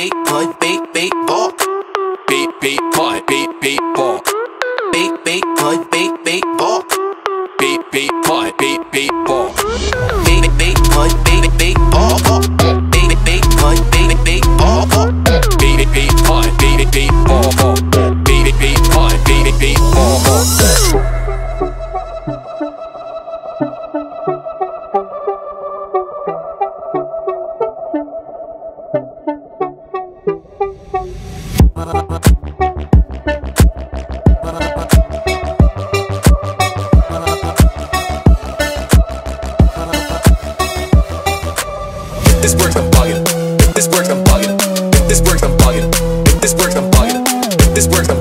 beat, punt, beat, ball. Beat, punt, beat, ball. Beat, punt, beat, ball. Beat, punt, beat, ball. Beat, punt, beat, ball. Beat, punt, beat, ball. Beat, punt, beat, ball. Beat, punt, beat, ball. This works, I'm bugging. This works, I'm bugging. This works, I'm bugging. This works, I'm bugging. This works.